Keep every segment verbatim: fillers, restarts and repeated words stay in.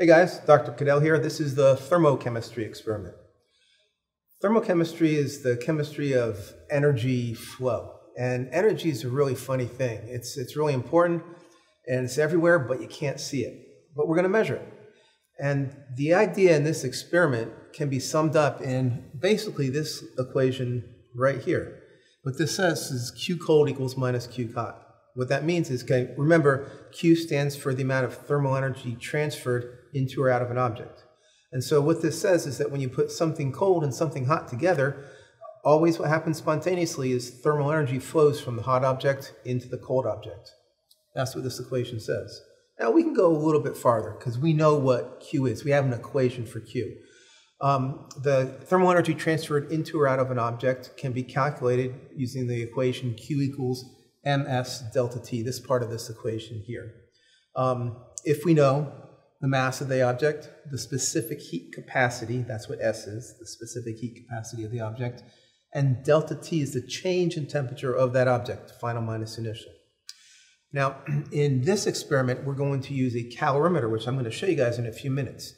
Hey guys, Doctor Cadell here. This is the thermochemistry experiment. Thermochemistry is the chemistry of energy flow. And energy is a really funny thing. It's, it's really important and it's everywhere, but you can't see it. But we're going to measure it. And the idea in this experiment can be summed up in basically this equation right here. What this says is Q cold equals minus Q hot. What that means is, okay, remember, Q stands for the amount of thermal energy transferred into or out of an object. And so what this says is that when you put something cold and something hot together, always what happens spontaneously is thermal energy flows from the hot object into the cold object. That's what this equation says. Now we can go a little bit farther because we know what Q is. We have an equation for Q. Um, the thermal energy transferred into or out of an object can be calculated using the equation Q equals ms delta T, this part of this equation here. Um, if we know the mass of the object, the specific heat capacity, that's what S is, the specific heat capacity of the object, and delta T is the change in temperature of that object, final minus initial. Now, in this experiment, we're going to use a calorimeter, which I'm going to show you guys in a few minutes.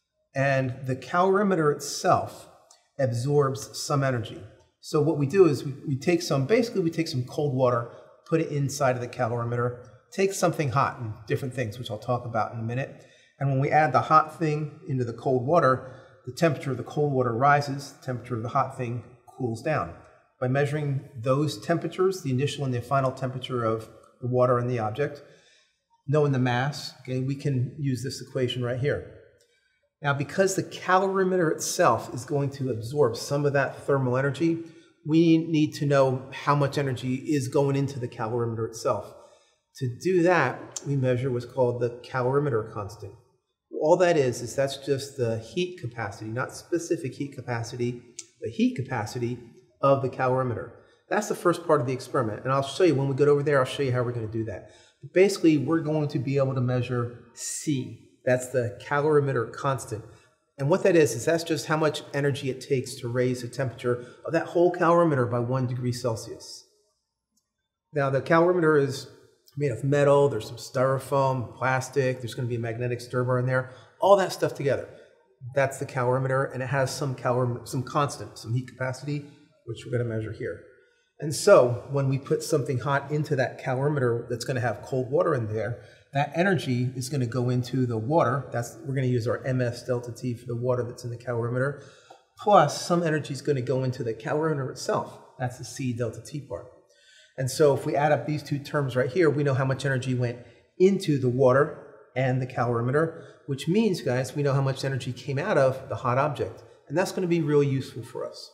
And the calorimeter itself absorbs some energy. So what we do is we, we take some, basically we take some cold water, put it inside of the calorimeter, take something hot and different things, which I'll talk about in a minute. And when we add the hot thing into the cold water, the temperature of the cold water rises, the temperature of the hot thing cools down. By measuring those temperatures, the initial and the final temperature of the water and the object, knowing the mass, okay, we can use this equation right here. Now, because the calorimeter itself is going to absorb some of that thermal energy, we need to know how much energy is going into the calorimeter itself. To do that, we measure what's called the calorimeter constant. All that is, is that's just the heat capacity, not specific heat capacity, the heat capacity of the calorimeter. That's the first part of the experiment, and I'll show you when we get over there, I'll show you how we're going to do that. But basically, we're going to be able to measure C. That's the calorimeter constant. And what that is, is that's just how much energy it takes to raise the temperature of that whole calorimeter by one degree Celsius. Now, the calorimeter is made of metal, there's some styrofoam, plastic, there's going to be a magnetic stir bar in there, all that stuff together. That's the calorimeter, and it has some calorimeter, some constant, some heat capacity, which we're going to measure here. And so, when we put something hot into that calorimeter that's going to have cold water in there, that energy is going to go into the water. That's, we're going to use our ms delta T for the water that's in the calorimeter, plus some energy is going to go into the calorimeter itself. That's the C delta T part. And so if we add up these two terms right here, we know how much energy went into the water and the calorimeter, which means, guys, we know how much energy came out of the hot object. And that's going to be really useful for us.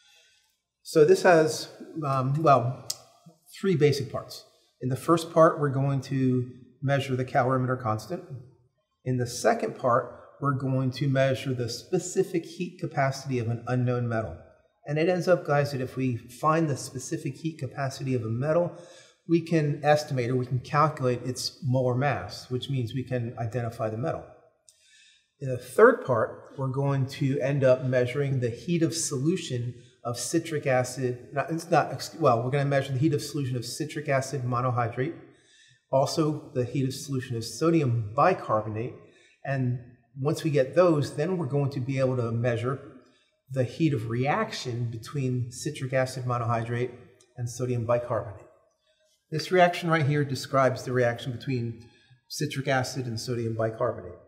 So this has, um, well, three basic parts. In the first part, we're going to measure the calorimeter constant. In the second part, we're going to measure the specific heat capacity of an unknown metal. And it ends up, guys, that if we find the specific heat capacity of a metal, we can estimate or we can calculate its molar mass, which means we can identify the metal. In the third part, we're going to end up measuring the heat of solution of citric acid. Not, it's not, well, we're going to measure the heat of solution of citric acid monohydrate, also the heat of solution of sodium bicarbonate. And once we get those, then we're going to be able to measure the heat of reaction between citric acid monohydrate and sodium bicarbonate. This reaction right here describes the reaction between citric acid and sodium bicarbonate.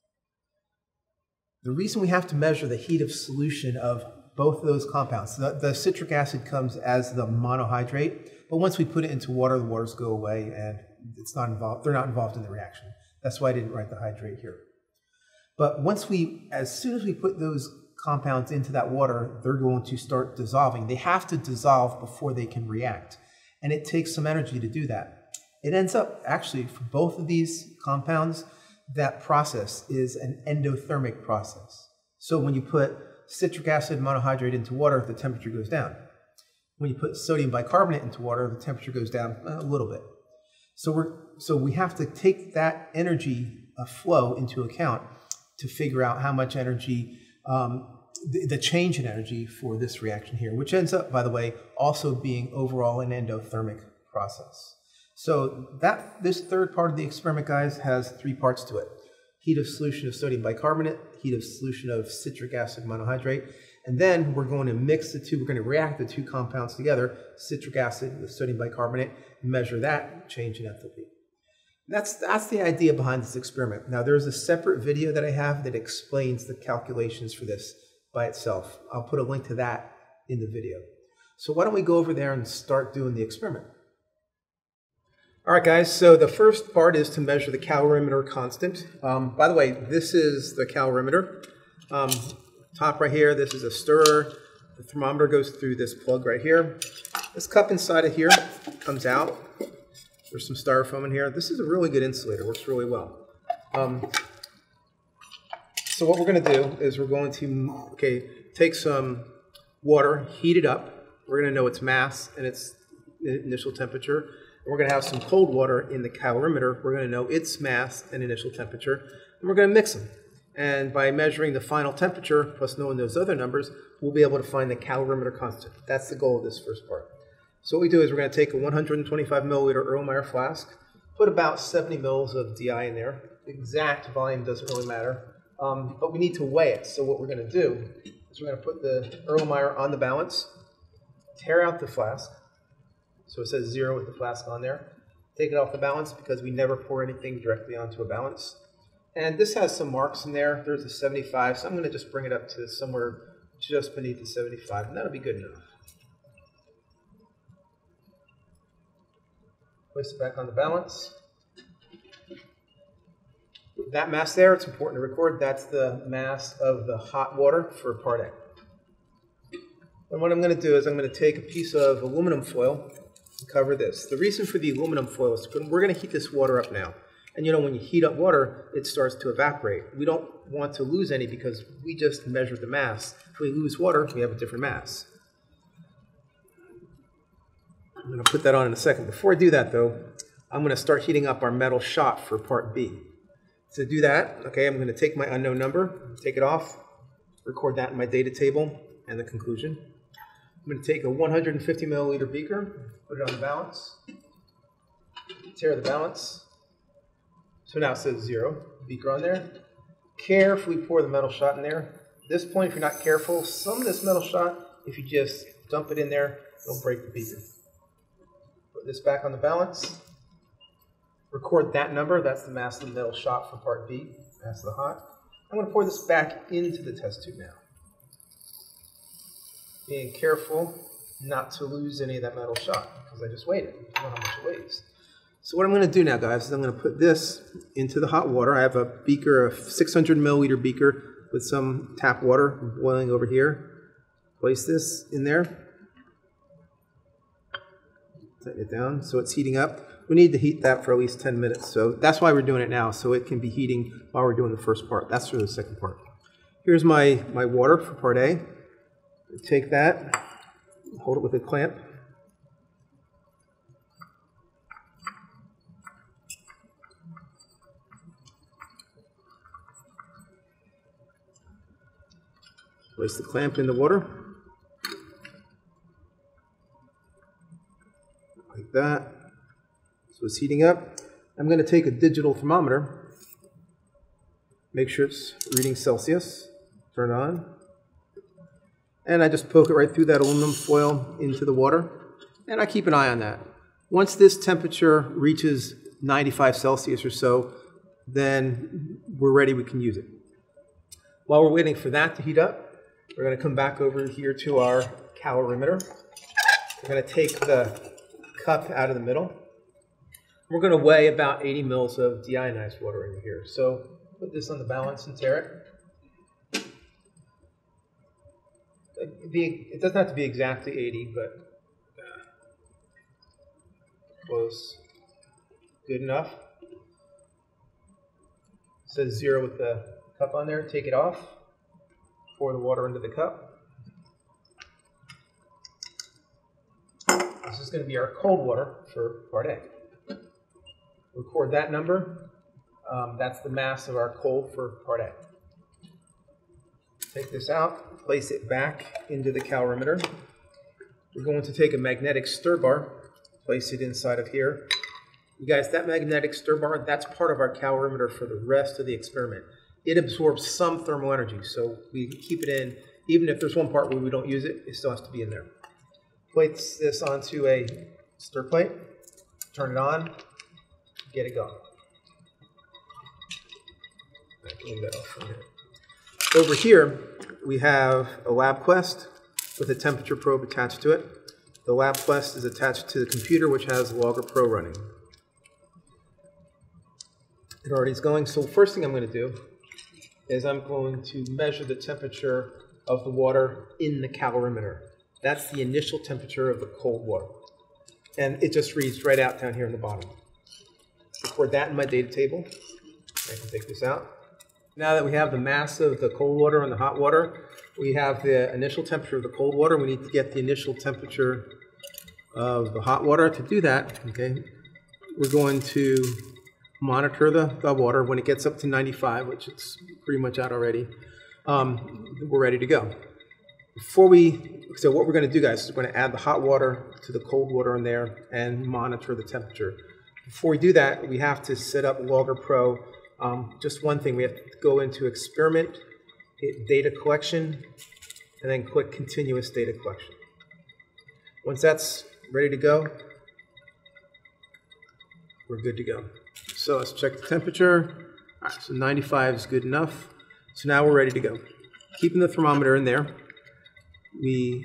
The reason we have to measure the heat of solution of both of those compounds, the, the citric acid comes as the monohydrate, but once we put it into water, the waters go away and it's not involved, they're not involved in the reaction. That's why I didn't write the hydrate here. But once we, as soon as we put those compounds into that water, they're going to start dissolving. They have to dissolve before they can react. And it takes some energy to do that. It ends up, actually, for both of these compounds, that process is an endothermic process. So when you put citric acid monohydrate into water, the temperature goes down. When you put sodium bicarbonate into water, the temperature goes down a little bit. So, we're, so we have to take that energy uh, flow into account to figure out how much energy Um, the, the change in energy for this reaction here, which ends up, by the way, also being overall an endothermic process. So that this third part of the experiment, guys, has three parts to it. heat of solution of sodium bicarbonate, heat of solution of citric acid monohydrate, and then we're going to mix the two, we're going to react the two compounds together, citric acid with sodium bicarbonate, measure that change in enthalpy. That's, that's the idea behind this experiment. Now there's a separate video that I have that explains the calculations for this by itself. I'll put a link to that in the video. So why don't we go over there and start doing the experiment. All right, guys, so the first part is to measure the calorimeter constant. Um, by the way, this is the calorimeter. Um, top right here, this is a stirrer. The thermometer goes through this plug right here. This cup inside of here comes out. There's some styrofoam in here. This is a really good insulator, works really well. Um, so what we're going to do is we're going to okay, take some water, heat it up. We're going to know its mass and its initial temperature. We're going to have some cold water in the calorimeter. We're going to know its mass and initial temperature, and we're going to mix them. And by measuring the final temperature, plus knowing those other numbers, we'll be able to find the calorimeter constant. That's the goal of this first part. So what we do is we're going to take a one hundred twenty-five milliliter Erlenmeyer flask, put about seventy mils of D I in there. The exact volume doesn't really matter, um, but we need to weigh it. So what we're going to do is we're going to put the Erlenmeyer on the balance, tear out the flask. So it says zero with the flask on there. Take it off the balance because we never pour anything directly onto a balance. And this has some marks in there. There's a seventy-five, so I'm going to just bring it up to somewhere just beneath the seventy-five, and that'll be good enough. Place it back on the balance. That mass there, it's important to record, that's the mass of the hot water for part A. And what I'm going to do is I'm going to take a piece of aluminum foil, cover this. The reason for the aluminum foil is we're going to heat this water up now. And you know, when you heat up water, it starts to evaporate. We don't want to lose any because we just measured the mass. If we lose water, we have a different mass. I'm going to put that on in a second. Before I do that, though, I'm going to start heating up our metal shot for part B. To do that, okay, I'm going to take my unknown number, take it off, record that in my data table, and the conclusion. I'm going to take a one hundred fifty milliliter beaker, put it on the balance, tear the balance. So now it says zero, beaker on there. Carefully pour the metal shot in there. At this point, if you're not careful, some of this metal shot, if you just dump it in there, it'll break the beaker. Put this back on the balance. Record that number, that's the mass of the metal shot for part B, mass of the hot. I'm going to pour this back into the test tube now. Being careful not to lose any of that metal shot, because I just weighed it. I don't know how much it weighs. So what I'm going to do now, guys, is I'm going to put this into the hot water. I have a beaker, a six hundred milliliter beaker with some tap water boiling over here. Place this in there. Tighten it down so it's heating up. We need to heat that for at least ten minutes. So that's why we're doing it now, so it can be heating while we're doing the first part. That's for the second part. Here's my, my water for part A. Take that, hold it with a clamp. Place the clamp in the water. Like that. So it's heating up. I'm going to take a digital thermometer. Make sure it's reading Celsius. Turn it on. And I just poke it right through that aluminum foil into the water. And I keep an eye on that. Once this temperature reaches ninety-five Celsius or so, then we're ready, we can use it. While we're waiting for that to heat up, we're going to come back over here to our calorimeter. We're going to take the cup out of the middle. We're going to weigh about eighty mils of deionized water in here. So put this on the balance and tear it. It doesn't have to be exactly eighty, but close. Good enough. It says zero with the cup on there. Take it off. Pour the water into the cup. This is going to be our cold water for part A. Record that number. Um, that's the mass of our cold for part A. Take this out, place it back into the calorimeter. We're going to take a magnetic stir bar, place it inside of here. You guys, that magnetic stir bar, that's part of our calorimeter for the rest of the experiment. It absorbs some thermal energy, so we keep it in. Even if there's one part where we don't use it, it still has to be in there. Place this onto a stir plate, turn it on, get it going. I can leave that off for a minute. Over here, we have a LabQuest with a temperature probe attached to it. The LabQuest is attached to the computer, which has Logger Pro running. It already is going, so first thing I'm going to do is I'm going to measure the temperature of the water in the calorimeter. That's the initial temperature of the cold water. And it just reads right out down here in the bottom. Record that in my data table. I can take this out. Now that we have the mass of the cold water and the hot water, we have the initial temperature of the cold water. We need to get the initial temperature of the hot water. To do that, okay, we're going to monitor the, the water. When it gets up to ninety-five, which it's pretty much out already, um, we're ready to go. Before we, so what we're going to do, guys, is we're going to add the hot water to the cold water in there and monitor the temperature. Before we do that, we have to set up Logger Pro. Um, just one thing, we have to go into experiment, hit data collection, and then click continuous data collection. Once that's ready to go, we're good to go. So let's check the temperature. All right, so ninety-five is good enough. So now we're ready to go. Keeping the thermometer in there, we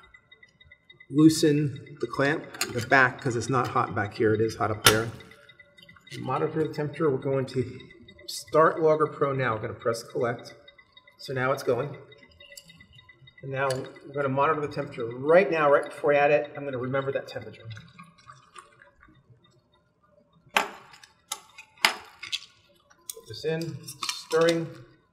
loosen the clamp, the back, because it's not hot back here, it is hot up there. Monitor the temperature. We're going to start Logger Pro now. We're going to press collect. So now it's going. And now we're going to monitor the temperature. Right now, right before I add it, I'm going to remember that temperature. Put this in, stirring.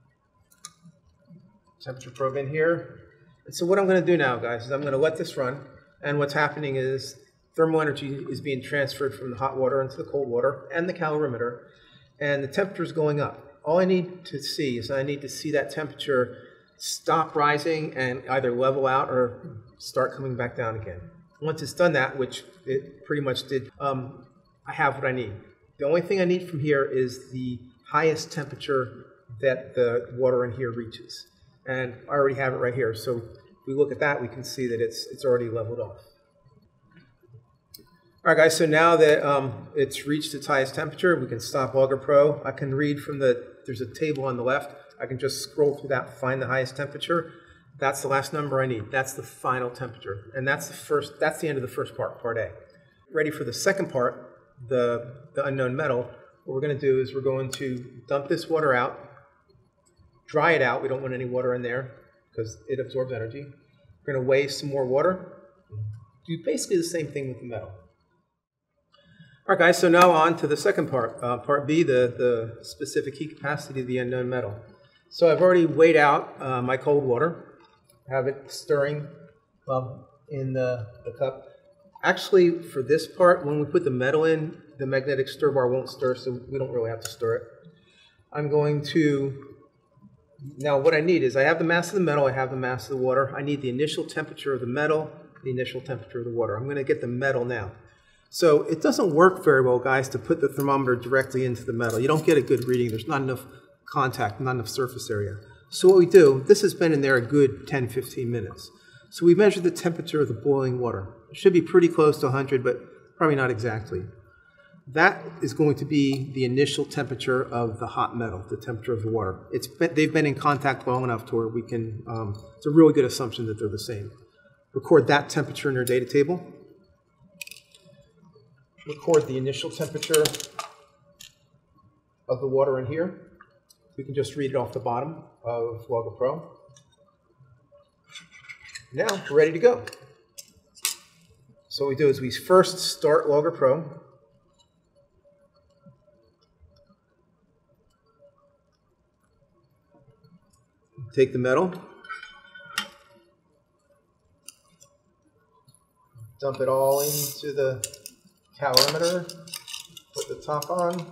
Temperature probe in here. And so what I'm going to do now, guys, is I'm going to let this run. And what's happening is thermal energy is being transferred from the hot water into the cold water and the calorimeter. And the temperature is going up. All I need to see is I need to see that temperature stop rising and either level out or start coming back down again. Once it's done that, which it pretty much did, um, I have what I need. The only thing I need from here is the highest temperature that the water in here reaches. And I already have it right here. So if we look at that, we can see that it's, it's already leveled off. All right, guys, so now that um, it's reached its highest temperature, we can stop Logger Pro. I can read from the, there's a table on the left. I can just scroll through that, find the highest temperature. That's the last number I need. That's the final temperature. And that's the first, that's the end of the first part, part A. Ready for the second part, the, the unknown metal. What we're going to do is we're going to dump this water out, dry it out. We don't want any water in there because it absorbs energy. We're going to weigh some more water. Do basically the same thing with the metal. All right, guys, so now on to the second part, uh, part B, the, the specific heat capacity of the unknown metal. So I've already weighed out uh, my cold water, have it stirring um, in the, the cup. Actually, for this part, when we put the metal in, the magnetic stir bar won't stir, so we don't really have to stir it. I'm going to, now what I need is I have the mass of the metal, I have the mass of the water. I need the initial temperature of the metal, the initial temperature of the water. I'm going to get the metal now. So it doesn't work very well, guys, to put the thermometer directly into the metal. You don't get a good reading. There's not enough contact, not enough surface area. So what we do, this has been in there a good ten, fifteen minutes. So we measure the temperature of the boiling water. It should be pretty close to one hundred, but probably not exactly. That is going to be the initial temperature of the hot metal, the temperature of the water. It's been, they've been in contact long enough to where we can, um, it's a really good assumption that they're the same. Record that temperature in your data table. Record the initial temperature of the water in here. We can just read it off the bottom of Logger Pro. Now we're ready to go. So what we do is we first start Logger Pro. Take the metal, dump it all into the calorimeter, put the top on.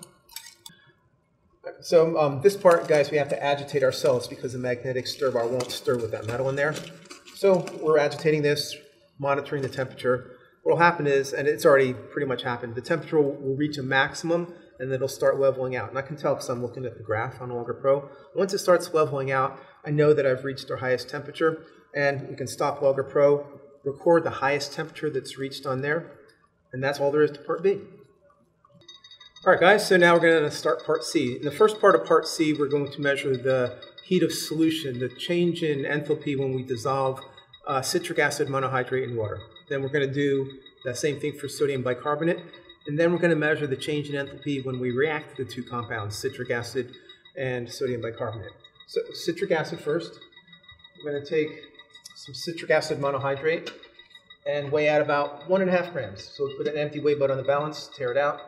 So um, this part, guys, we have to agitate ourselves because the magnetic stir bar won't stir with that metal in there. So we're agitating this, monitoring the temperature. what will happen is, and it's already pretty much happened, the temperature will, will reach a maximum and then it'll start leveling out. And I can tell because I'm looking at the graph on Auger Pro. Once it starts leveling out, I know that I've reached our highest temperature, and we can stop Auger Pro, record the highest temperature that's reached on there, and that's all there is to part B. All right, guys, so now we're going to start part C. In the first part of part C, we're going to measure the heat of solution, the change in enthalpy when we dissolve uh, citric acid monohydrate in water. Then we're going to do the same thing for sodium bicarbonate, and then we're going to measure the change in enthalpy when we react the two compounds, citric acid and sodium bicarbonate. So citric acid first. We're going to take some citric acid monohydrate and weigh out about one and a half grams. So we'll put an empty weigh boat on the balance, tear it out.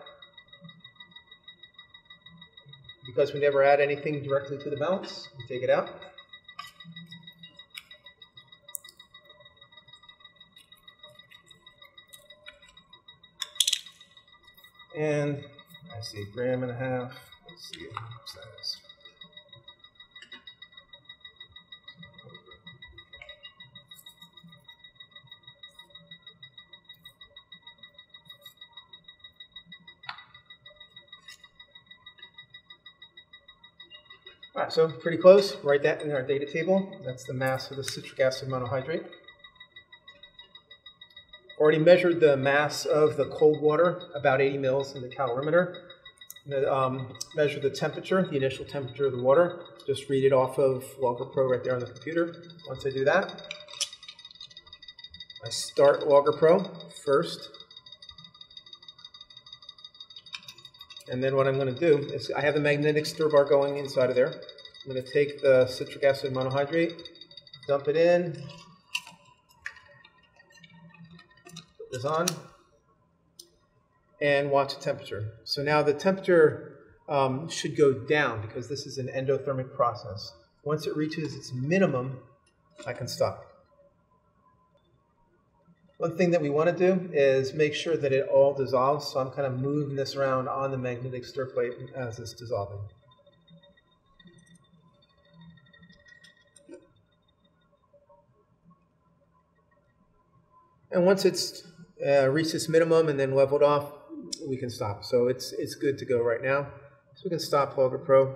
Because we never add anything directly to the balance, we take it out. And I see a gram and a half. Let's see how much that is. All right, so pretty close. Write that in our data table. That's the mass of the citric acid monohydrate. Already measured the mass of the cold water, about eighty mils in the calorimeter. Um, measure the temperature, the initial temperature of the water. Just read it off of Auger Pro right there on the computer. Once I do that, I start Auger Pro first. And then what I'm going to do is I have the magnetic stir bar going inside of there. I'm going to take the citric acid monohydrate, dump it in, put this on, and watch the temperature. So now the temperature um, should go down because this is an endothermic process. Once it reaches its minimum, I can stop. One thing that we want to do is make sure that it all dissolves, so I'm kind of moving this around on the magnetic stir plate as it's dissolving. And once it's uh, reached its minimum and then leveled off, we can stop. So it's, it's good to go right now. So we can stop Auger Pro.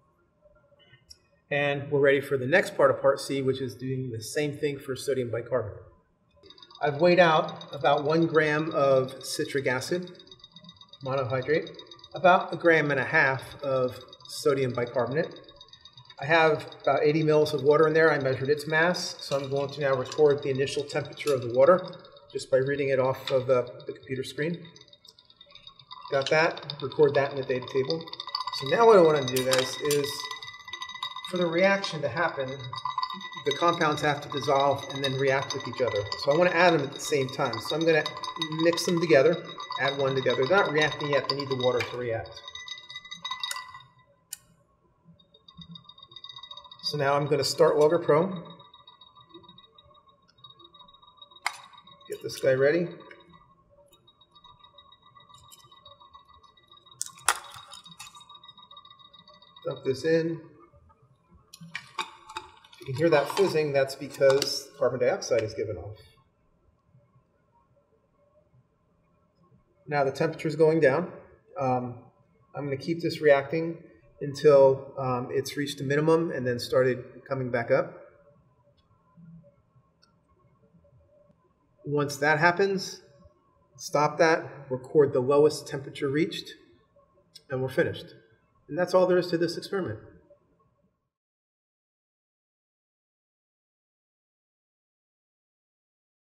And we're ready for the next part of part C, which is doing the same thing for sodium bicarbonate. I've weighed out about one gram of citric acid monohydrate, about a gram and a half of sodium bicarbonate. I have about eighty mils of water in there. I measured its mass, so I'm going to now record the initial temperature of the water just by reading it off of the, the computer screen. Got that, record that in the data table. So now what I want to do, guys, is for the reaction to happen, the compounds have to dissolve and then react with each other. So I want to add them at the same time. So I'm going to mix them together, add one together. They're not reacting yet, they need the water to react. So now I'm going to start Auger Pro. Get this guy ready. Dump this in. You can hear that fizzing, that's because carbon dioxide is given off. Now the temperature is going down. Um, I'm going to keep this reacting until um, it's reached a minimum and then started coming back up. Once that happens, stop that, record the lowest temperature reached, and we're finished. And that's all there is to this experiment.